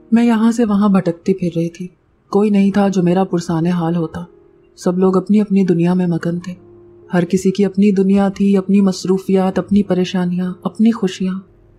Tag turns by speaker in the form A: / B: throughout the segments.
A: मैं यहाँ से वहाँ भटकती फिर रही थी। कोई नहीं था जो मेरा पुरसाने हाल होता। सब लोग अपनी अपनी दुनिया में मगन थे। हर किसी की अपनी दुनिया थी, अपनी मसरूफियात, अपनी परेशानियाँ, अपनी खुशियाँ।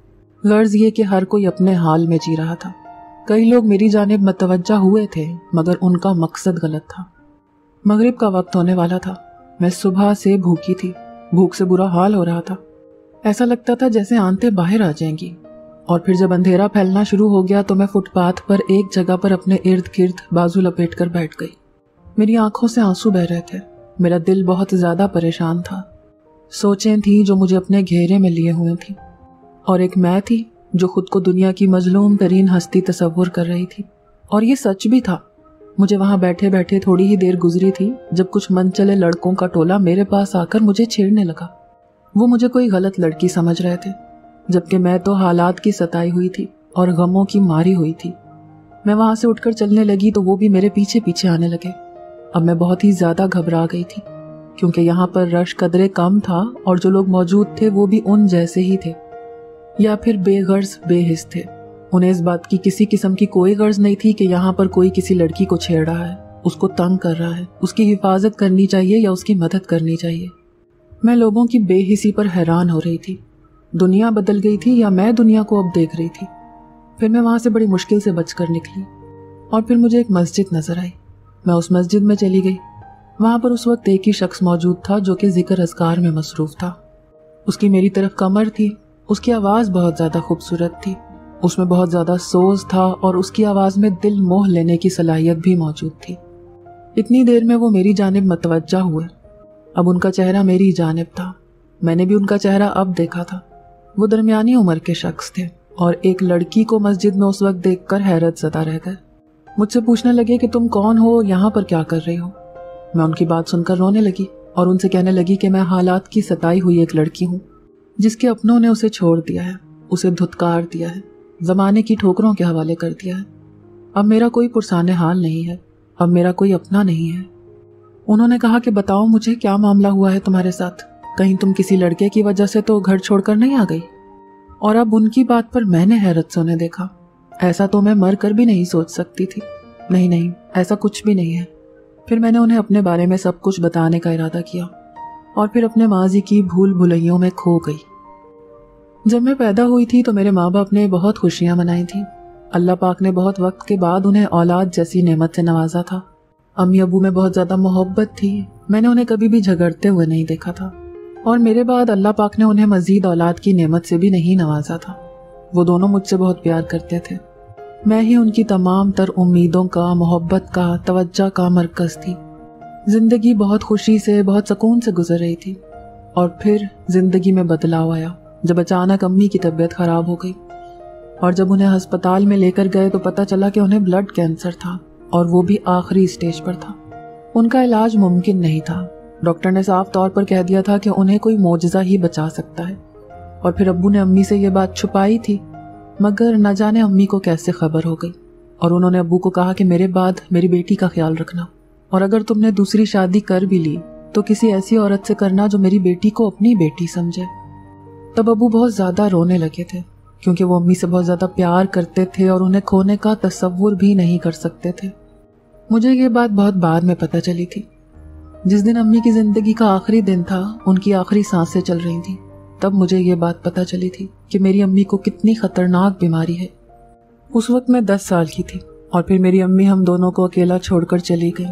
A: गर्ज ये कि हर कोई अपने हाल में जी रहा था। कई लोग मेरी जानिब मतवज्जा हुए थे, मगर उनका मकसद गलत था। मगरिब का वक्त होने वाला था। मैं सुबह से भूखी थी। भूख से बुरा हाल हो रहा था। ऐसा लगता था जैसे आंतें बाहर आ जाएंगी। और फिर जब अंधेरा फैलना शुरू हो गया तो मैं फुटपाथ पर एक जगह पर अपने इर्द गिर्द बाजू लपेट कर बैठ गई। मेरी आंखों से आंसू बह रहे थे। मेरा दिल बहुत ज्यादा परेशान था। सोचें थी जो मुझे अपने घेरे में लिए हुए थी, और एक मैं थी जो खुद को दुनिया की मजलूम तरीन हस्ती तस्वुर कर रही थी। और ये सच भी था। मुझे वहां बैठे बैठे थोड़ी ही देर गुजरी थी जब कुछ मनचले लड़कों का टोला मेरे पास आकर मुझे छेड़ने लगा। वो मुझे कोई गलत लड़की समझ रहे थे, जबकि मैं तो हालात की सताई हुई थी और गमों की मारी हुई थी। मैं वहां से उठकर चलने लगी तो वो भी मेरे पीछे पीछे आने लगे। अब मैं बहुत ही ज्यादा घबरा गई थी, क्योंकि यहाँ पर रश कदरे कम था और जो लोग मौजूद थे वो भी उन जैसे ही थे, या फिर बेगर्ज बेहिस थे। उन्हें इस बात की किसी किस्म की कोई गर्ज नहीं थी कि यहाँ पर कोई किसी लड़की को छेड़ रहा है, उसको तंग कर रहा है, उसकी हिफाजत करनी चाहिए या उसकी मदद करनी चाहिए। मैं लोगों की बेहिसी पर हैरान हो रही थी। दुनिया बदल गई थी या मैं दुनिया को अब देख रही थी। फिर मैं वहां से बड़ी मुश्किल से बचकर निकली और फिर मुझे एक मस्जिद नजर आई। मैं उस मस्जिद में चली गई। वहां पर उस वक्त एक ही शख्स मौजूद था जो कि जिक्र अज़कार में मसरूफ था। उसकी मेरी तरफ कमर थी। उसकी आवाज़ बहुत ज़्यादा खूबसूरत थी। उसमें बहुत ज़्यादा सोज था और उसकी आवाज़ में दिल मोह लेने की सलाहियत भी मौजूद थी। इतनी देर में वो मेरी जानिब मतवज्जा हुए। अब उनका चेहरा मेरी जानिब था। मैंने भी उनका चेहरा अब देखा था। वो दरमियानी उम्र के शख्स थे और एक लड़की को मस्जिद में उस वक्त देखकर हैरत ज़दा रह गए। मुझसे पूछने लगे कि तुम कौन हो, यहाँ पर क्या कर रही हो। मैं उनकी बात सुनकर रोने लगी और उनसे कहने लगी कि मैं हालात की सताई हुई एक लड़की हूँ, जिसके अपनों ने उसे छोड़ दिया है, उसे धुतकार दिया है, ज़माने की ठोकरों के हवाले कर दिया है। अब मेरा कोई पुरसाने हाल नहीं है, अब मेरा कोई अपना नहीं है। उन्होंने कहा कि बताओ मुझे क्या मामला हुआ है तुम्हारे साथ। कहीं तुम किसी लड़के की वजह से तो घर छोड़कर नहीं आ गई। और अब उनकी बात पर मैंने हैरत से उन्हें देखा। ऐसा तो मैं मर कर भी नहीं सोच सकती थी। नहीं नहीं, ऐसा कुछ भी नहीं है। फिर मैंने उन्हें अपने बारे में सब कुछ बताने का इरादा किया और फिर अपने माजी की भूल भुलैयों में खो गई। जब मैं पैदा हुई थी तो मेरे माँ बाप ने बहुत खुशियाँ मनाई थी। अल्लाह पाक ने बहुत वक्त के बाद उन्हें औलाद जैसी नेमत से नवाजा था। अम्मी अबू में बहुत ज़्यादा मोहब्बत थी। मैंने उन्हें कभी भी झगड़ते हुए नहीं देखा था और मेरे बाद अल्लाह पाक ने उन्हें मजीद औलाद की नेमत से भी नहीं नवाजा था। वो दोनों मुझसे बहुत प्यार करते थे। मैं ही उनकी तमाम तर उम्मीदों का, मोहब्बत का, तवज्जो का मरकज़ थी। जिंदगी बहुत खुशी से, बहुत सुकून से गुजर रही थी। और फिर जिंदगी में बदलाव आया जब अचानक अम्मी की तबीयत खराब हो गई और जब उन्हें अस्पताल में लेकर गए तो पता चला कि उन्हें ब्लड कैंसर था और वो भी आखिरी स्टेज पर था। उनका इलाज मुमकिन नहीं था। डॉक्टर ने साफ तौर पर कह दिया था कि उन्हें कोई मोजज़ा ही बचा सकता है। और फिर अब्बू ने अम्मी से ये बात छुपाई थी, मगर न जाने अम्मी को कैसे खबर हो गई और उन्होंने अब्बू को कहा कि मेरे बाद मेरी बेटी का ख्याल रखना, और अगर तुमने दूसरी शादी कर भी ली तो किसी ऐसी औरत से करना जो मेरी बेटी को अपनी बेटी समझे। तब अब्बू बहुत ज़्यादा रोने लगे थे, क्योंकि वो अम्मी से बहुत ज़्यादा प्यार करते थे और उन्हें खोने का तसव्वुर भी नहीं कर सकते थे। मुझे ये बात बहुत बाद में पता चली थी। जिस दिन अम्मी की ज़िंदगी का आखिरी दिन था, उनकी आखिरी सांसें चल रही थी, तब मुझे ये बात पता चली थी कि मेरी अम्मी को कितनी ख़तरनाक बीमारी है। उस वक्त मैं 10 साल की थी और फिर मेरी अम्मी हम दोनों को अकेला छोड़कर चली गई।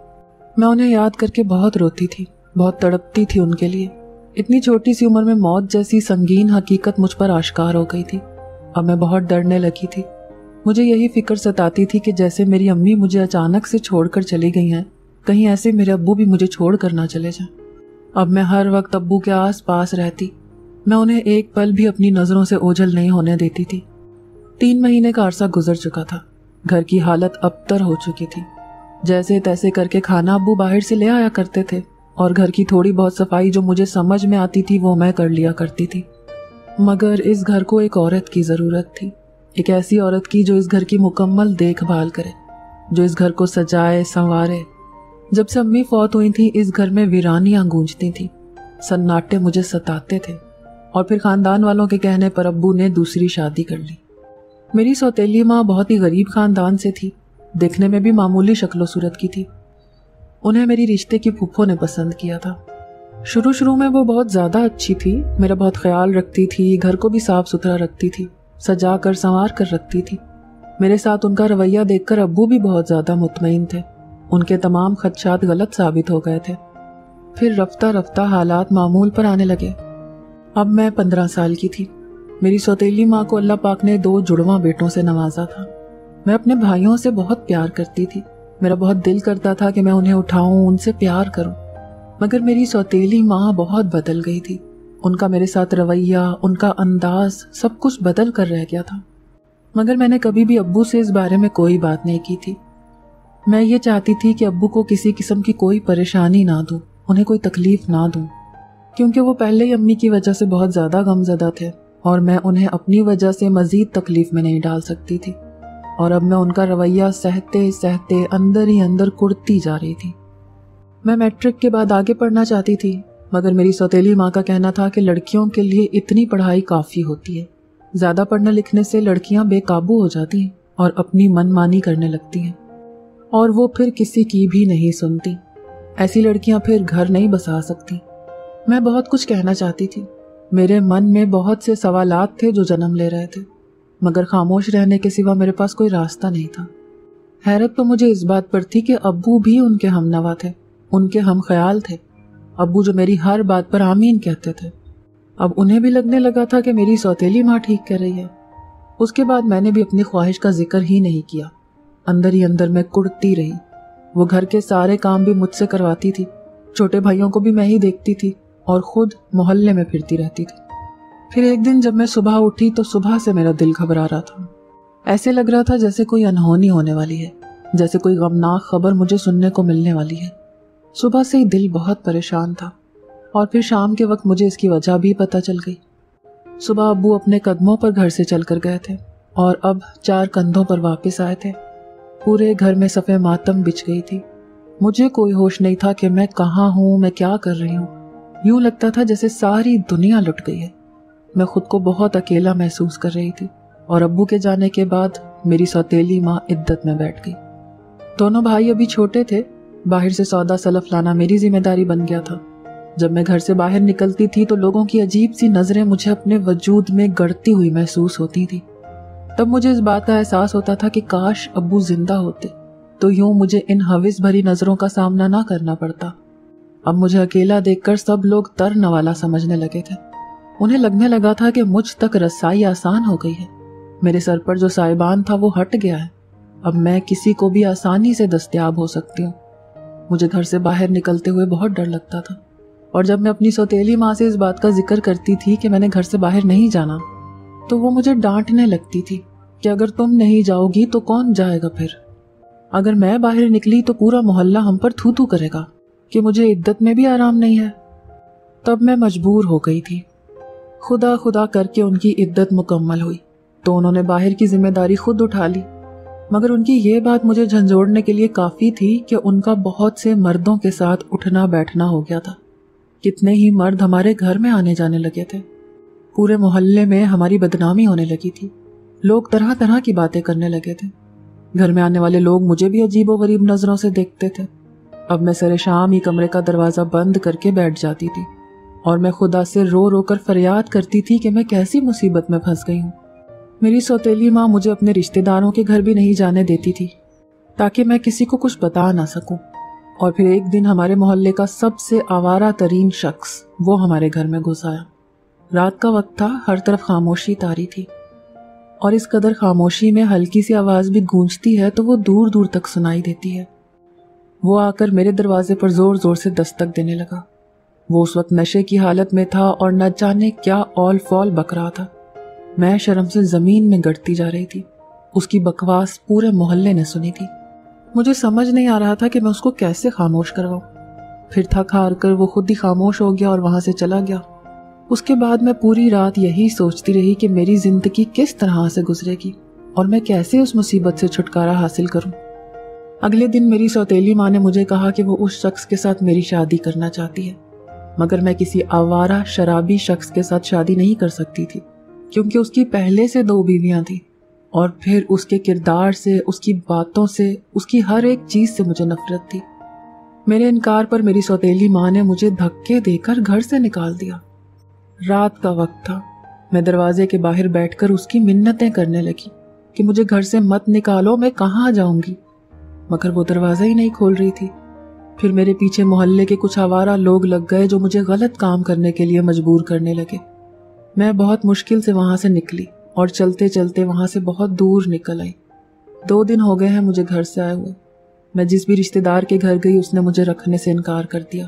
A: मैं उन्हें याद करके बहुत रोती थी, बहुत तड़पती थी उनके लिए। इतनी छोटी सी उम्र में मौत जैसी संगीन हकीकत मुझ पर आश्कार हो गई थी। अब मैं बहुत डरने लगी थी। मुझे यही फिक्र सताती थी कि जैसे मेरी अम्मी मुझे अचानक से छोड़कर चली गई हैं, कहीं ऐसे मेरे अब्बू भी मुझे छोड़ कर ना चले जाएं। अब मैं हर वक्त अब्बू के आस पास रहती। मैं उन्हें एक पल भी अपनी नज़रों से ओझल नहीं होने देती थी। 3 महीने का अरसा गुजर चुका था। घर की हालत अबतर हो चुकी थी। जैसे तैसे करके खाना अब्बू बाहर से ले आया करते थे और घर की थोड़ी बहुत सफाई जो मुझे समझ में आती थी वो मैं कर लिया करती थी। मगर इस घर को एक औरत की ज़रूरत थी, एक ऐसी औरत की जो इस घर की मुकम्मल देखभाल करे, जो इस घर को सजाए संवारे। जब से अम्मी फौत हुई थी, इस घर में वीरानियां गूंजती थी, सन्नाटे मुझे सताते थे और फिर खानदान वालों के कहने पर अब्बू ने दूसरी शादी कर ली। میری سوتیلی ماں بہت ہی غریب خاندان سے تھی، دیکھنے میں بھی معمولی شکل و صورت کی تھی۔ انہیں میری رشتے کی پھپھو نے پسند کیا تھا۔ شروع میں وہ بہت زیادہ اچھی تھی، میرا بہت خیال رکھتی تھی، گھر کو بھی صاف ستھرا رکھتی تھی، سجا کر سنوار کر رکھتی تھی۔ میرے ساتھ ان کا رویہ دیکھ کر ابو بھی بہت زیادہ مطمئن تھے، ان کے تمام خدشات غلط ثابت ہو گئے تھے۔ پھر رفتہ رفتہ حالات معمول پر آنے لگے۔ اب میں 15 سال کی تھی۔ میری سوتیلی ماں کو اللہ پاک نے 2 جڑواں بیٹوں سے نوازا تھا۔ میں اپنے بھائیوں سے بہت پیار کرتی تھی، میرا بہت دل کرتا تھا کہ میں انہیں اٹھاؤں، ان سے پیار کروں، مگر میری سوتیلی ماں بہت بدل گئی تھی۔ ان کا میرے ساتھ رویہ، ان کا انداز، سب کچھ بدل کر رہ گیا تھا۔ مگر میں نے کبھی بھی ابو سے اس بارے میں کوئی بات نہیں کی تھی۔ میں یہ چاہتی تھی کہ ابو کو کسی قسم کی کوئی پریشانی نہ دوں، انہیں کوئی تکلیف نہ دوں، کیونکہ وہ پہلے ہی امی کی وجہ سے بہت زیادہ غمزدہ تھے اور میں انہیں اپنی وجہ سے مزید تکلیف میں نہیں ڈال سکتی تھی۔ اور اب میں ان کا رویہ سہتے سہتے اندر ہی اندر کڑتی جا رہی تھی۔ میں میٹرک کے بعد آگے پڑھنا چاہتی تھی، مگر میری سوتیلی ماں کا کہنا تھا کہ لڑکیوں کے لیے اتنی پڑھائی کافی ہوتی ہے، زیادہ پڑھنے لکھنے سے لڑکیاں بے قابو ہو جاتی ہیں اور اپنی من مانی کرنے لگتی ہیں، اور وہ پھر کسی کی بھی نہیں سنتی۔ ایسی لڑکیاں پھر گھر نہیں بسا سکتی۔ میں بہت کچھ کہنا چاہتی تھی، میرے من میں بہت سے سوالات تھے جو جنم لے رہے تھے، مگر خاموش رہنے کے سوا میرے پاس کوئی راستہ نہیں تھا۔ حیرت تو مجھے اس بات پر تھی کہ ابو بھی ان کے ہم نوا تھے، ان کے ہم خیال تھے۔ ابو جو میری ہر بات پر آمین کہتے تھے، اب انہیں بھی لگنے لگا تھا کہ میری سوتیلی ماں ٹھیک کہہ رہی ہے۔ اس کے بعد میں نے بھی اپنی خواہش کا ذکر ہی نہیں کیا، اندر ہی اندر میں کڑتی رہی۔ وہ گھر کے سارے کام بھی مجھ سے کرواتی تھی، چھوٹے بھائیوں کو بھی میں ہی دیکھتی تھی اور خود محلے میں پھرتی رہتی تھی۔ پھر ایک دن جب میں صبح اٹھی تو صبح سے میرا دل گھبرا رہا تھا، ایسے لگ رہا تھا جیسے کوئی انہونی ہونے والی ہے، جیسے کوئی غمناک خبر مجھے سننے کو ملنے والی ہے۔ صبح سے ہی دل بہت پریشان تھا، اور پھر شام کے وقت مجھے اس کی وجہ بھی پتہ چل گئی۔ صبح ابو اپنے قدموں پر گھر سے چل کر گئے تھے اور اب 4 کندھوں پر واپس آئے تھے۔ پورے گھر میں صفے ماتم بچھ گئی تھی۔ مجھے کوئی ہوش نہیں تھا کہ میں کہاں ہوں، میں کیا کر رہی ہوں۔ یوں لگتا تھا جیسے ساری دنیا لٹ گئی ہے۔ میں خود کو بہت اکیلا محسوس کر رہی تھی، اور ابو کے جانے کے بعد میری سوتیلی ماں عدت میں بیٹھ گئی۔ دونوں بھائی ابھی چھوٹے تھے، باہر سے سودا سلف لانا میری ذمہ داری بن گیا تھا۔ جب میں گھر سے باہر نکلتی تھی تو لوگوں کی عجیب سی نظریں مجھے اپنے وجود میں گڑتی ہوئی محسوس ہوتی تھی۔ تب مجھے اس بات کا احساس ہوتا تھا کہ کاش ابو زندہ ہوتے تو یوں مجھے ان ہوس بھری نظروں کا سامنا نہ کرنا پڑتا۔ اب مجھے اکیلا دیکھ کر سب لوگ تر نوالا سمجھنے لگے تھے۔ انہیں لگنے لگا تھا کہ مجھ تک رسائی آسان ہو گئی ہے، میرے سر پر جو سائبان تھا وہ ہٹ گیا ہے، اب میں کسی کو بھی آسانی سے دستیاب ہو سکتی ہوں۔ مجھے گھر سے باہر نکلتے ہوئے بہت ڈر لگتا تھا، اور جب میں اپنی سوتیلی ماں سے اس بات کا ذکر کرتی تھی کہ میں نے گھر سے باہر نہیں جانا، تو وہ مجھے ڈانٹنے لگتی تھی کہ اگر تم نہیں جاؤ گی تو کون جائے گا پھر؟ اگر میں باہر نکلی تو پورا محلہ ہم پر تھو تھو کرے گا کہ مجھے عدت میں بھی آرام نہیں ہے۔ تب میں مجبور ہو گئی تھی۔ خدا خدا کر کے ان کی عدت مکمل ہوئی تو انہوں نے باہر کی ذمہ داری خود اٹھا لی، مگر ان کی یہ بات مجھے جھنجھوڑنے کے لیے کافی تھی کہ ان کا بہت سے مردوں کے ساتھ اٹھنا بیٹھنا ہو گیا تھا۔ کتنے ہی مرد ہمارے گھر میں آنے جانے لگے تھے، پورے محلے میں ہماری بدنامی ہونے لگی تھی، لوگ طرح طرح کی باتیں کرنے لگے تھے۔ گھر میں آنے والے لوگ مجھے بھی عجیب و غریب نظروں سے دیکھتے تھے۔ اب میں سر شام ہی کمرے کا دروازہ بند کر کے بیٹھ جاتی تھی، اور میں خدا سے رو رو کر فریاد کرتی تھی کہ میں کیسی مصیبت میں پھنس گئی ہوں۔ میری سوتیلی ماں مجھے اپنے رشتہ داروں کے گھر بھی نہیں جانے دیتی تھی تاکہ میں کسی کو کچھ بتا نہ سکوں۔ اور پھر ایک دن ہمارے محلے کا سب سے آوارہ ترین شخص وہ ہمارے گھر میں گھس آیا۔ رات کا وقت تھا، ہر طرف خاموشی طاری تھی، اور اس قدر خاموشی میں ہلکی سی آواز بھی گونجتی ہے تو وہ دور دور تک سنائی دیتی ہے۔ وہ آ کر میرے دروازے پر زور زور سے دستک دینے لگا۔ وہ اس وقت نشے کی حالت میں تھا اور نہ جانے کیا اول فول بک رہا تھا۔ میں شرم سے زمین میں گڑتی جا رہی تھی۔ اس کی بکواس پورے محلے نے سنی تھی۔ مجھے سمجھ نہیں آ رہا تھا کہ میں اس کو کیسے خاموش کرواؤں۔ پھر تھک ہار کر وہ خود ہی خاموش ہو گیا اور وہاں سے چلا گیا۔ اس کے بعد میں پوری رات یہی سوچتی رہی کہ میری زندگی کس طرح سے گزرے گی اور میں کیسے اس مصیبت سے چھٹکارا حاصل کروں۔ اگلے دن میری سوتیلی ماں نے مجھے کہا کہ وہ اس شخص کے ساتھ میری شادی کرنا چاہتی ہے، مگر میں کسی آوارہ شرابی شخص کے ساتھ شادی نہیں کر سکتی تھی کیونکہ اس کی پہلے سے 2 بیویاں تھیں اور پھر اس کے کردار سے، اس کی باتوں سے، اس کی ہر ایک چیز سے مجھے نفرت تھی۔ میرے انکار پر میری سوتیلی ماں نے مجھے دھکے دے کر گھر سے نکال دیا۔ رات کا وقت تھا، میں دروازے کے باہر بیٹھ کر اس کی منتیں کرنے لگی کہ مجھے گھر سے مت نکالو، میں کہاں جاؤں گی، مگر وہ دروازہ ہی نہیں کھول رہی تھی۔ پھر میرے پیچھے محلے کے کچھ آوارہ لوگ لگ گئے جو مجھے غلط کام کرنے کے لیے مجبور کرنے لگے۔ میں بہت مشکل سے وہاں سے نکلی اور چلتے چلتے وہاں سے بہت دور نکل آئی۔ 2 دن ہو گئے ہیں مجھے گھر سے آئے ہوئے۔ میں جس بھی رشتہ دار کے گھر گئی اس نے مجھے رکھنے سے انکار کر دیا۔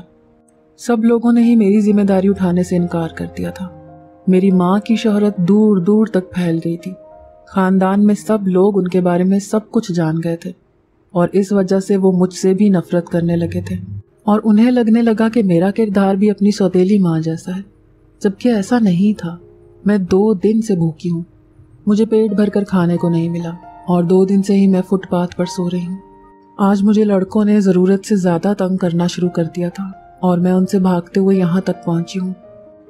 A: سب لوگوں نے ہی میری ذمہ داری اٹھانے سے انکار کر دیا تھا۔ میری ماں کی شہرت دور دور تک پھیل گئی تھی۔ خاندان میں سب لوگ ان کے بارے میں سب کچھ جان گئے تھے اور اس وجہ سے وہ مجھ سے بھی نفرت کرنے لگے تھے، اور انہیں لگنے لگا کہ میرا کردار بھی اپنی سوتیلی ماں جیسا ہے، جبکہ ایسا نہیں تھا۔ میں 2 دن سے بھوکی ہوں، مجھے پیٹ بھر کر کھانے کو نہیں ملا اور 2 دن سے ہی میں فٹ پاتھ پر سو رہی ہوں۔ آج مجھے لڑکوں نے ضرورت سے زیادہ تنگ کرنا شروع کر دیا تھا اور میں ان سے بھاگتے ہوئے یہاں تک پہنچی ہوں۔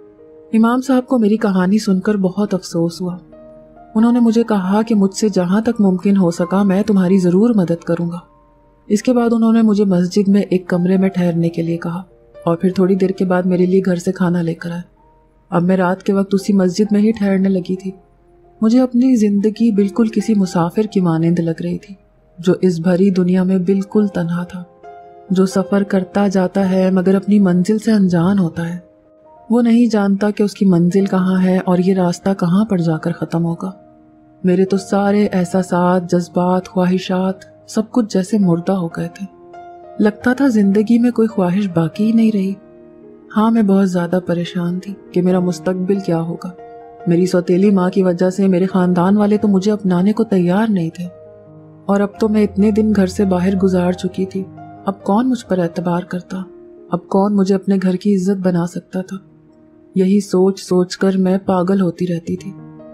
A: امام صاحب کو میری کہانی سن کر بہت افسوس ہوا۔ انہوں نے مجھے کہا کہ مجھ سے جہاں تک ممکن ہو سکا میں تمہاری ضرور مدد کروں گا۔ اس کے بعد انہوں نے مجھے مسجد میں ایک کمرے میں ٹھہرنے کے لیے کہا اور پھر تھوڑی دیر کے بعد میرے لیے گھر سے کھانا لے کر آئے۔ اب میں رات کے وقت اسی مسجد میں ہی ٹھہرنے لگی تھی۔ مجھے اپنی زندگی بالکل کسی مسافر کی مانند لگ رہی تھی جو اس بھری دنیا میں بالکل تنہا تھا، جو سفر کرتا جاتا ہے مگر اپنی منزل سے انجان ہوتا ہے۔ وہ نہیں جانتا کہ اس کی منزل کہاں ہے اور یہ راستہ کہاں پر جا کر ختم ہوگا۔ میرے تو سارے احساسات، جذبات، خواہشات سب کچھ جیسے مردہ ہو گئے تھے۔ لگتا تھا زندگی میں کوئی خواہش باقی ہی نہیں رہی۔ ہاں، میں بہت زیادہ پریشان تھی کہ میرا مستقبل کیا ہوگا۔ میری سوتیلی ماں کی وجہ سے میرے خاندان والے تو مجھے اپنانے کو تیار نہیں تھے، اور اب تو میں اتنے دن گھر سے باہر گزار چکی تھی۔ اب کون مجھ پر اعتبار کرتا؟ اب کون مجھے اپنے گھر کی عزت بنا سکتا تھا؟ یہی سوچ سوچ کر میں پاگل ہوتی رہتی تھی۔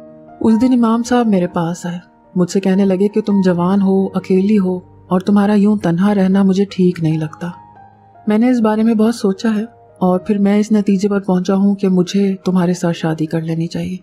A: اس دن امام صاحب میرے پاس آئے، مجھ سے کہنے لگے کہ تم جوان ہو، اکیلی ہو اور تمہارا یوں تنہا رہنا مجھے ٹھیک نہیں لگتا۔ میں نے اس بارے میں بہت سوچا ہے اور پھر میں اس نتیجے پر پہنچا ہوں کہ مجھے تمہارے ساتھ شادی کر لینی چاہیے۔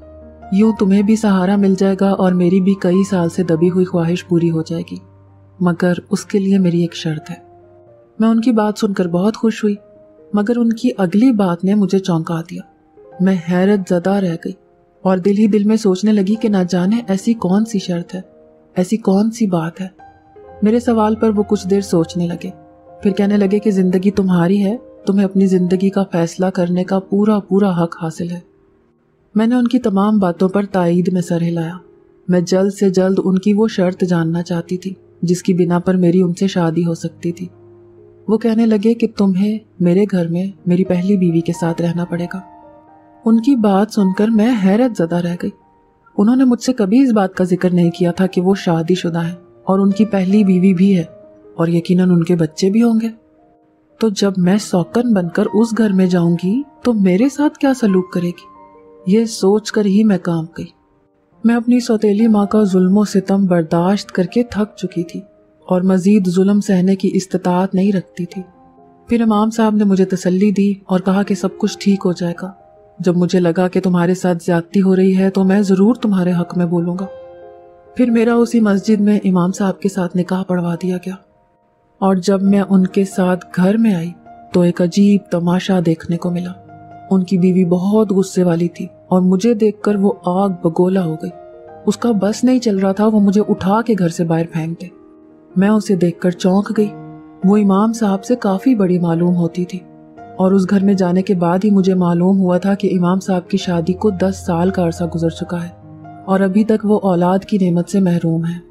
A: یوں تمہیں بھی سہارا مل جائے گا اور میری بھی کئی سال سے دبی ہوئی خواہش پوری ہو جائے گی، مگر اس کے لیے میری ایک شرط ہے۔ میں ان کی بات سن کر بہت خوش ہوئی، مگر ان کی اگلی بات نے مجھے چونکا دیا۔ میں حیرت زدہ رہ گئی اور دل ہی دل میں سوچنے لگی کہ نہ جانے ایسی کون سی شرط ہے، ایسی کون سی بات ہے۔ میرے سوال پر وہ کچھ دیر سوچنے لگے، پھر کہنے لگے کہ زندگی تمہاری ہے، تمہیں اپنی زندگی کا فیصلہ کرنے کا پورا پورا حق حاصل ہے۔ میں نے ان کی تمام باتوں پر تائید میں سر ہلایا۔ میں جلد سے جلد ان کی وہ شرط جاننا چاہتی تھی جس کی بنا پر میری ان سے شادی ہو سکتی تھی۔ وہ کہنے لگے کہ تمہیں میرے گھر میں میری پہلی بیوی کے ساتھ رہنا پڑے گا۔ ان کی بات سن کر میں حیرت زدہ رہ گئی۔ انہوں نے مجھ سے کبھی اس بات کا ذکر نہیں کیا تھا کہ وہ شادی شدہ ہیں اور ان کی پہلی بیوی بھی ہے اور یقیناً ان کے بچے بھی ہوں گے۔ تو جب میں سوکن بن کر اس گھر میں جاؤں گی تو میرے ساتھ کیا سلوک کرے گی؟ یہ سوچ کر ہی میں کانپ گئی۔ میں اپنی سوتیلی ماں کا ظلم و ستم برداشت کر کے تھک چکی تھی اور مزید ظلم سہنے کی استطاعت نہیں رکھتی تھی۔ پھر امام صاحب نے مجھے تسلی دی اور کہا کہ سب کچھ ٹھیک ہو جائے گا۔ جب مجھے لگا کہ تمہارے ساتھ زیادتی ہو رہی ہے تو میں ضرور تمہارے حق میں بولوں گا۔ پھر میرا اسی مسجد میں امام صاحب کے ساتھ نکاح پڑھوا دیا گیا، اور جب میں ان کے ساتھ گھر میں آئی تو ایک عجیب تماشا دیکھنے کو ملا۔ ان کی بیوی بہت غصے والی تھی اور مجھے دیکھ کر وہ آگ بگولا ہو گئی۔ اس کا بس نہیں چل رہا تھا، وہ مجھے اٹھا کے گھر سے باہر پھینک دے۔ میں اسے دیکھ کر چونک گئی۔ وہ امام صاحب سے کافی بڑی معلوم ہوتی تھی، اور اس گھر میں جانے کے بعد ہی مجھے معلوم ہوا تھا کہ امام صاحب کی شادی کو 10 سال کا عرصہ گزر چکا ہے اور ابھی تک وہ اولاد کی نعمت سے محروم ہے۔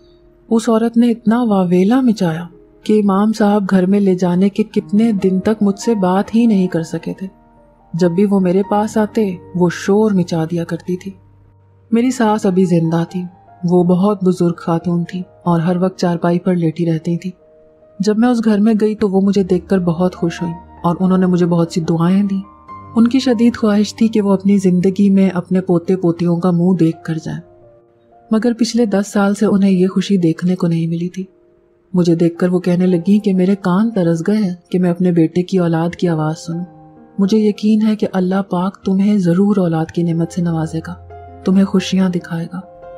A: اس عورت نے اتنا واویلا مچایا کہ امام صاحب گھر میں لے جانے کے کتنے دن تک مجھ سے بات ہی نہیں کر سکے تھے۔ جب بھی وہ میرے پاس آتے وہ شور مچا دیا کرتی تھی۔ میری ساس ابھی زندہ تھی، وہ بہت بزرگ خاتون تھی اور ہر وقت چارپائی پر لیٹی رہتی تھی۔ جب میں اس گھر میں گئی تو وہ مجھے دیکھ کر بہت خوش ہوئی اور انہوں نے مجھے بہت سی دعائیں دیں۔ ان کی شدید خواہش تھی کہ وہ اپنی زندگی میں اپنے پوتے پوتیوں کا منہ دیکھ کر جائیں، مگر پچھلے 10 سال سے انہیں یہ خوشی دیکھنے کو نہیں ملی تھی۔ مجھے دیکھ کر وہ کہنے لگی کہ میرے کان ترس گئے ہیں کہ میں اپنے بیٹے کی اولاد کی آواز سنوں۔ مجھے یقین ہے کہ اللہ پاک تمہیں ضرور اولاد کی نعمت سے نوازے گا، تمہیں خوشیاں دکھائے گا۔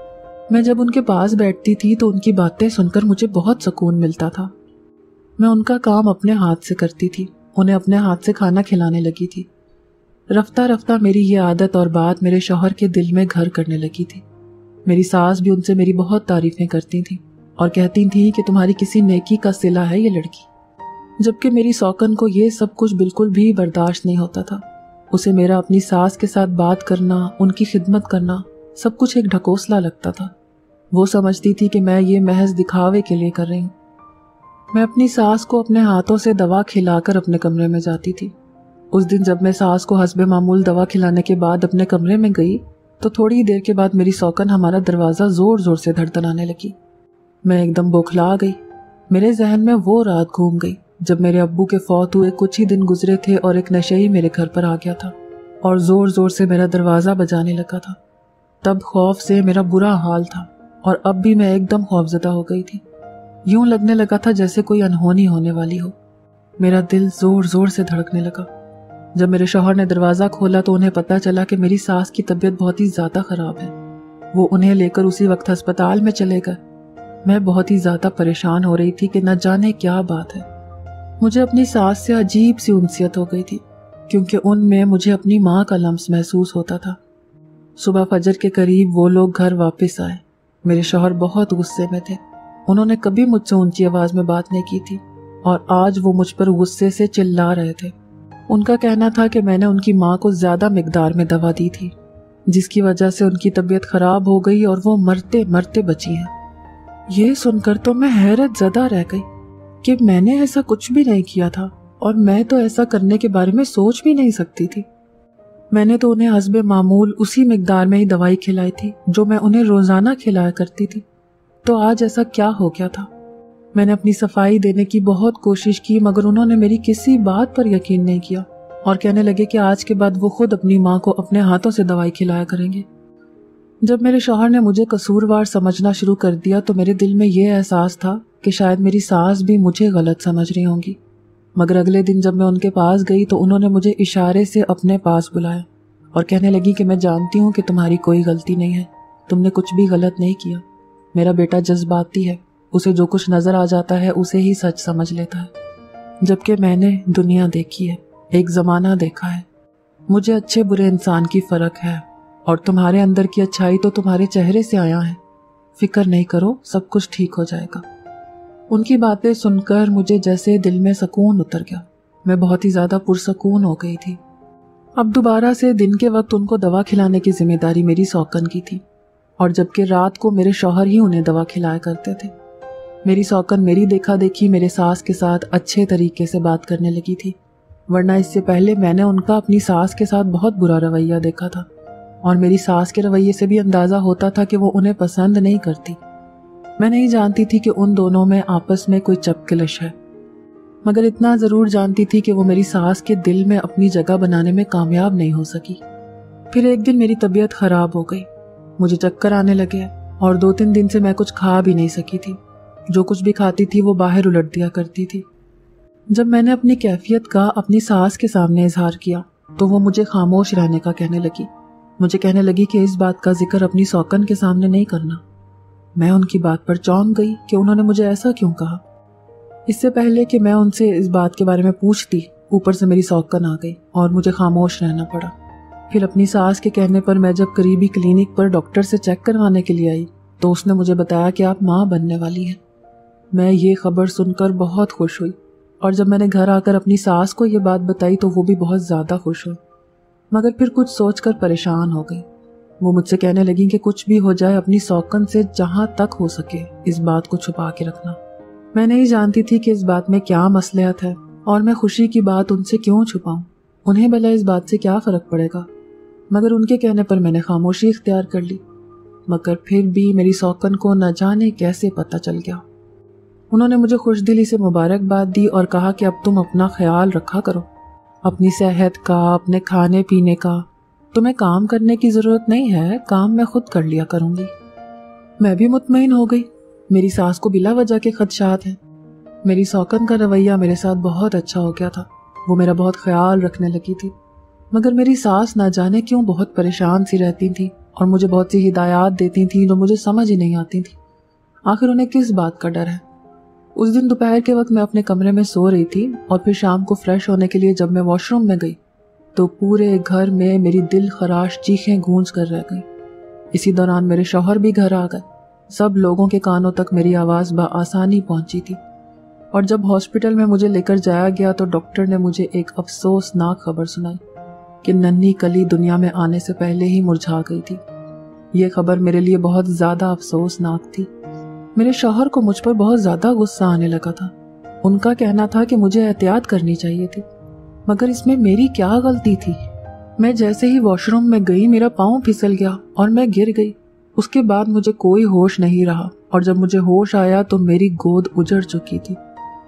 A: میں جب ان کے پاس بیٹھتی تھی تو ان کی باتیں سن کر مجھے بہت سکون ملتا تھا۔ میں ان کا کام اپنے ہاتھ سے کرتی تھی، انہیں اپنے ہاتھ سے کھانا کھلانے لگی تھی۔ رفتہ رفتہ میری یہ عادت اور بات میرے شوہر کے دل میں گھر کرنے لگی تھی۔ میری ساس بھی ان سے میری بہت تعریفیں کرتی تھیں اور کہتی تھیں کہ تمہاری کسی نیکی کا صلہ ہے یہ لڑکی، جبکہ میری سوکن کو یہ سب کچھ بالکل بھی برداشت نہیں ہوتا تھا۔ اسے میرا اپنی ساس کے ساتھ بات کرنا، ان کی خدمت کرنا سب کچھ ایک ڈھکوسلا لگتا تھا۔ وہ سمجھتی تھی کہ میں یہ محض دکھاوے کے لیے کر رہی ہوں۔ میں اپنی ساس کو اپنے ہاتھوں سے دوا کھلا کر اپنے کمرے میں جاتی تھی۔ اس دن جب میں ساس کو حسب معمول دوا کھلانے کے بعد اپنے کمرے میں گئی تو تھوڑی دیر کے بعد میری سوکن ہمارا دروازہ زور زور سے دھڑدھڑانے لگی۔ میں ایک دم بوکھلا گئی۔ میرے ذہن میں وہ رات گھوم گئی جب میرے ابو کے فوت ہوئے کچھ ہی دن گزرے تھے اور ایک نشئی میرے گھر پر آ گیا تھا اور زور زور سے میرا دروازہ بجانے لگا تھا۔ تب خوف سے میرا برا حال تھا اور اب بھی میں ایک دم خوفزدہ ہو گئی تھی۔ یوں لگنے لگا تھا جیسے کوئی انہونی ہونے والی ہو۔ میرا دل زور زور سے دھڑکنے لگا۔ جب میرے شوہر نے دروازہ کھولا تو انہیں پتا چلا کہ میری ساس کی طبیعت بہت ہی زیادہ خراب ہے۔ وہ انہیں لے کر اسی وقت ہسپتال میں چلے گئے۔ میں بہت ہی زیادہ پریشان ہو رہی تھی کہ نہ جانے کیا بات ہے۔ مجھے اپنی ساس سے عجیب سی انسیت ہو گئی تھی کیونکہ ان میں مجھے اپنی ماں کا لمس محسوس ہوتا تھا۔ صبح فجر کے قریب وہ لوگ گھر واپس آئے۔ میرے شوہر بہت غصے میں تھے۔ انہوں نے کبھی مجھ سے اونچی آواز میں بات نہیں کی تھی اور آج وہ مجھ پر غصے سے چلا رہے تھے۔ ان کا کہنا تھا کہ میں نے ان کی ماں کو زیادہ مقدار میں دوا دی تھی جس کی وجہ سے ان کی طبیعت خراب ہو گئی اور وہ مرتے مرتے بچی ہیں۔ یہ سن کر تو میں حیرت زدہ رہ گئی کہ میں نے ایسا کچھ بھی نہیں کیا تھا اور میں تو ایسا کرنے کے بارے میں سوچ بھی نہیں سکتی تھی۔ میں نے تو انہیں حسب معمول اسی مقدار میں ہی دوائی کھلائی تھی جو میں انہیں روزانہ کھلایا کرتی تھی، تو آج ایسا کیا ہو گیا تھا؟ میں نے اپنی صفائی دینے کی بہت کوشش کی مگر انہوں نے میری کسی بات پر یقین نہیں کیا اور کہنے لگے کہ آج کے بعد وہ خود اپنی ماں کو اپنے ہاتھوں سے دوائی کھلایا کریں گے۔ جب میرے شوہر نے مجھے قصوروار سمجھنا شروع کر دیا تو میرے دل میں یہ احساس تھا کہ شاید میری ساس بھی مجھے غلط سمجھ رہی ہوں گی، مگر اگلے دن جب میں ان کے پاس گئی تو انہوں نے مجھے اشارے سے اپنے پاس بلایا اور کہنے لگی کہ میں جانتی ہوں کہ تمہاری کوئی غلطی نہیں ہے، تم نے کچھ بھی غلط نہیں کیا۔ میرا بیٹا جذباتی ہے، اسے جو کچھ نظر آ جاتا ہے اسے ہی سچ سمجھ لیتا ہے، جبکہ میں نے دنیا دیکھی ہے، ایک زمانہ دیکھا ہے۔ مجھے اچھے برے انسان کی فرق ہے اور تمہارے اندر کی اچھائی تو تمہارے چہرے سے آیا ہے۔ فکر نہیں کرو، سب کچھ ٹھیک ہو جائے گا۔ ان کی باتیں سن کر مجھے جیسے دل میں سکون اتر گیا۔ میں بہت ہی زیادہ پرسکون ہو گئی تھی۔ اب دوبارہ سے دن کے وقت ان کو دوا کھلانے کی ذمہ داری میری سوکن کی تھی اور جبکہ رات کو میرے شوہر ہی انہیں دوا کھلایا کرتے تھے۔ میری سوکن میری دیکھا دیکھی میرے ساس کے ساتھ اچھے طریقے سے بات کرنے لگی تھی، ورنہ اس سے پہلے میں نے ان کا اپنی ساس کے ساتھ بہت برا رویہ دیکھا تھا اور میری ساس کے رویے سے بھی اندازہ ہوتا تھا کہ وہ انہیں پسند نہیں کرتی۔ میں نہیں جانتی تھی کہ ان دونوں میں آپس میں کوئی چپکلش ہے، مگر اتنا ضرور جانتی تھی کہ وہ میری ساس کے دل میں اپنی جگہ بنانے میں کامیاب نہیں ہو سکی۔ پھر ایک دن میری طبیعت خراب ہو گئی، مجھے چکر آنے لگے اور 2-3 دن سے میں کچھ کھا بھی نہیں سکی تھی۔ جو کچھ بھی کھاتی تھی وہ باہر الٹ دیا کرتی تھی۔ جب میں نے اپنی کیفیت کا اپنی ساس کے سامنے اظہار کیا تو وہ مجھے خاموش رہنے کا کہنے لگی۔ مجھے کہنے لگی کہ اس بات کا ذکر اپنی سوکن کے سامنے نہیں کرنا۔ میں ان کی بات پر چونک گئی کہ انہوں نے مجھے ایسا کیوں کہا۔ اس سے پہلے کہ میں ان سے اس بات کے بارے میں پوچھتی، اوپر سے میری سوکن آ گئی اور مجھے خاموش رہنا پڑا۔ پھر اپنی ساس کے کہنے پر میں جب قریبی کلینک پر ڈاکٹر سے چیک کروانے کے لیے آئی تو اس نے مجھے بتایا کہ آپ ماں بننے والی ہیں۔ میں یہ خبر سن کر بہت خوش ہوئی اور جب میں نے گھر آ کر اپنی ساس کو یہ بات بتائی تو وہ بھی بہت زیادہ خوش ہوئی، مگر پھر کچھ سوچ کر پریشان ہو گئی۔ وہ مجھ سے کہنے لگی کہ کچھ بھی ہو جائے اپنی سوکن سے جہاں تک ہو سکے اس بات کو چھپا کے رکھنا۔ میں نہیں جانتی تھی کہ اس بات میں کیا مصلحت ہے اور میں خوشی کی بات ان سے کیوں چھپاؤں، انہیں بھلا اس بات سے کیا فرق پڑے گا، مگر ان کے کہنے پر میں نے خاموشی اختیار کر لی۔ مگر پھر بھی میری سوکن کو نہ جانے کیسے پتہ چل گیا۔ انہوں نے مجھے خوش دلی سے مبارکباد دی اور کہا کہ اب تم اپنا خیال رکھا کرو، اپنی صحت کا، اپنے کھانے پینے کا۔ تمہیں کام کرنے کی ضرورت نہیں ہے، کام میں خود کر لیا کروں گی۔ میں بھی مطمئن ہو گئی۔ میری ساس کو بلا وجہ کے خدشات ہیں۔ میری سوکن کا رویہ میرے ساتھ بہت اچھا ہو گیا تھا، وہ میرا بہت خیال رکھنے لگی تھی، مگر میری ساس نہ جانے کیوں بہت پریشان سی رہتی تھی और मुझे बहुत सी हिदायات देती थीं जो मुझे समझ ही नहीं आती थी। आखिर उन्हें किस बात का डर है। उस दिन दोपहर के वक्त मैं अपने कमरे में सो रही थी और फिर शाम को फ्रेश होने के लिए जब मैं वॉशरूम में गई तो पूरे घर में मेरी दिल खराश चीखें गूंज कर रह गई। इसी दौरान मेरे शौहर भी घर आ गए। सब लोगों के कानों तक मेरी आवाज़ बआसानी पहुंची थी। और जब हॉस्पिटल में मुझे लेकर जाया गया तो डॉक्टर ने मुझे एक अफसोसनाक खबर सुनाई कि नन्ही कली दुनिया में आने से पहले ही मुरझा गई थी। ये खबर मेरे लिए बहुत ज़्यादा अफसोसनाक थी। मेरे शौहर को मुझ पर बहुत ज़्यादा गुस्सा आने लगा था। उनका कहना था कि मुझे एहतियात करनी चाहिए थी, मगर इसमें मेरी क्या गलती थी। मैं जैसे ही वॉशरूम में गई मेरा पाँव फिसल गया और मैं गिर गई। उसके बाद मुझे कोई होश नहीं रहा और जब मुझे होश आया तो मेरी गोद उजड़ चुकी थी।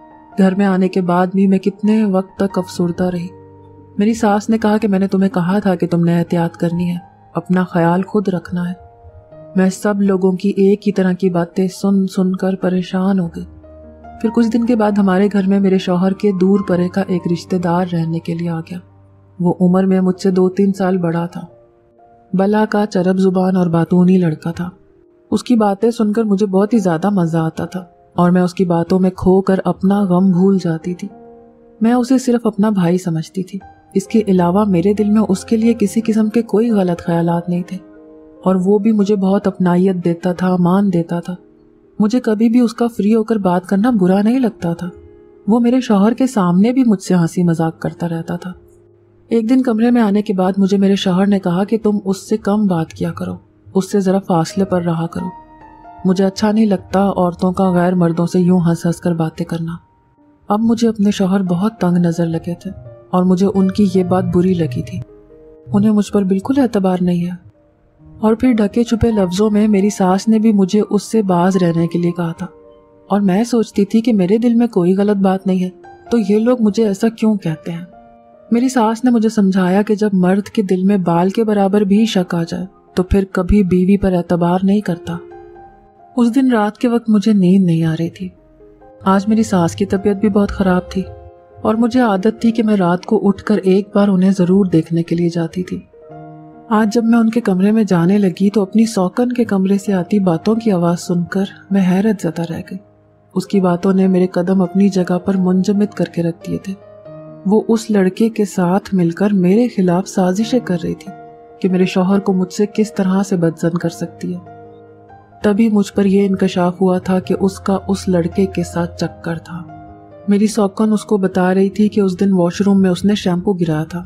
A: घर में आने के बाद भी मैं कितने वक्त तक अफसुर्दा रही। मेरी सास ने कहा कि मैंने तुम्हें कहा था कि तुमने एहतियात करनी है, अपना ख्याल खुद रखना है। मैं सब लोगों की एक ही तरह की बातें सुन सुनकर परेशान हो गई। फिर कुछ दिन के बाद हमारे घर में मेरे शौहर के दूर परे का एक रिश्तेदार रहने के लिए आ गया। वो उम्र में मुझसे 2-3 साल बड़ा था। बला का चरब जुबान और बातूनी लड़का था। उसकी बातें सुनकर मुझे बहुत ही ज़्यादा मज़ा आता था और मैं उसकी बातों में खोकर अपना गम भूल जाती थी। मैं उसे सिर्फ अपना भाई समझती थी। इसके अलावा मेरे दिल में उसके लिए किसी किस्म के कोई गलत ख्यालात नहीं थे और वो भी मुझे बहुत अपनायत देता था, मान देता था। मुझे कभी भी उसका फ्री होकर बात करना बुरा नहीं लगता था। वो मेरे शौहर के सामने भी मुझसे हंसी मजाक करता रहता था। एक दिन कमरे में आने के बाद मुझे मेरे शौहर ने कहा कि तुम उससे कम बात किया करो, उससे ज़रा फासले पर रहा करो। मुझे अच्छा नहीं लगता औरतों का गैर मर्दों से यूं हंस हंस कर बातें करना। अब मुझे अपने शौहर बहुत तंग नज़र लगे थे और मुझे उनकी ये बात बुरी लगी थी। उन्हें मुझ पर बिल्कुल एतबार नहीं है। और फिर ढके छुपे लफ्ज़ों में मेरी सास ने भी मुझे उससे बाज रहने के लिए कहा था और मैं सोचती थी कि मेरे दिल में कोई गलत बात नहीं है तो ये लोग मुझे ऐसा क्यों कहते हैं। मेरी सास ने मुझे समझाया कि जब मर्द के दिल में बाल के बराबर भी शक आ जाए तो फिर कभी बीवी पर एतबार नहीं करता। उस दिन रात के वक्त मुझे नींद नहीं आ रही थी। आज मेरी सास की तबीयत भी बहुत ख़राब थी और मुझे आदत थी कि मैं रात को उठकर एक बार उन्हें ज़रूर देखने के लिए जाती थी। आज जब मैं उनके कमरे में जाने लगी तो अपनी सौकन के कमरे से आती बातों की आवाज़ सुनकर मैं हैरत ज़दा रह गई। उसकी बातों ने मेरे कदम अपनी जगह पर मुंजमद करके रख दिए थे। वो उस लड़के के साथ मिलकर मेरे खिलाफ साजिशें कर रही थी कि मेरे शौहर को मुझसे किस तरह से बदजन कर सकती है। तभी मुझ पर यह इंकशाफ हुआ था कि उसका उस लड़के के साथ चक्कर था। मेरी सौकन उसको बता रही थी कि उस दिन वॉशरूम में उसने शैम्पू गिराया था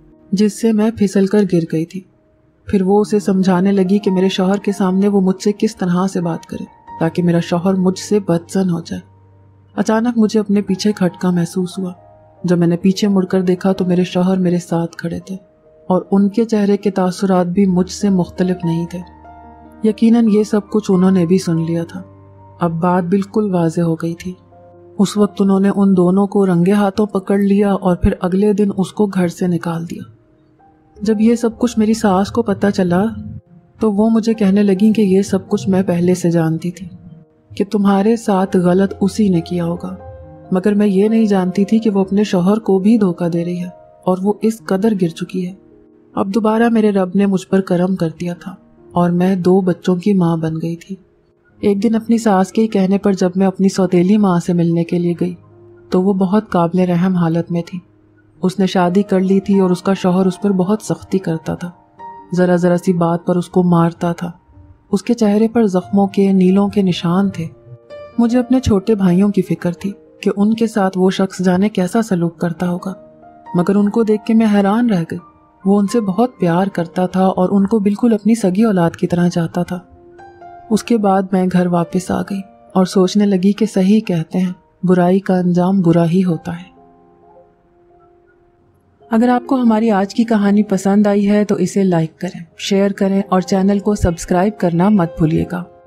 A: जिससे मैं फिसल कर गिर गई थी। फिर वो उसे समझाने लगी कि मेरे शौहर के सामने वो मुझसे किस तरह से बात करे ताकि मेरा शौहर मुझसे बदजन हो जाए। अचानक मुझे अपने पीछे खटका महसूस हुआ। जब मैंने पीछे मुड़कर देखा तो मेरे शौहर मेरे साथ खड़े थे और उनके चेहरे के तासुरात भी मुझसे मुख्तलिफ नहीं थे। यकीनन ये सब कुछ उन्होंने भी सुन लिया था। अब बात बिल्कुल वाज़ेह हो गई थी। उस वक्त उन्होंने उन दोनों को रंगे हाथों पकड़ लिया और फिर अगले दिन उसको घर से निकाल दिया। जब ये सब कुछ मेरी सास को पता चला तो वो मुझे कहने लगी कि ये सब कुछ मैं पहले से जानती थी कि तुम्हारे साथ गलत उसी ने किया होगा, मगर मैं ये नहीं जानती थी कि वो अपने शौहर को भी धोखा दे रही है और वो इस कदर गिर चुकी है। अब दोबारा मेरे रब ने मुझ पर करम कर दिया था और मैं 2 बच्चों की माँ बन गई थी। एक दिन अपनी सास के कहने पर जब मैं अपनी सौतेली माँ से मिलने के लिए गई तो वो बहुत काबिल रहम हालत में थी। उसने शादी कर ली थी और उसका शौहर उस पर बहुत सख्ती करता था। ज़रा ज़रा सी बात पर उसको मारता था। उसके चेहरे पर ज़ख्मों के नीलों के निशान थे। मुझे अपने छोटे भाइयों की फिक्र थी कि उनके साथ वो शख्स जाने कैसा सलूक करता होगा, मगर उनको देख के मैं हैरान रह गई। वो उनसे बहुत प्यार करता था और उनको बिल्कुल अपनी सगी औलाद की तरह चाहता था। उसके बाद मैं घर वापस आ गई और सोचने लगी कि सही कहते हैं, बुराई का अंजाम बुरा ही होता है। अगर आपको हमारी आज की कहानी पसंद आई है तो इसे लाइक करें, शेयर करें और चैनल को सब्सक्राइब करना मत भूलिएगा।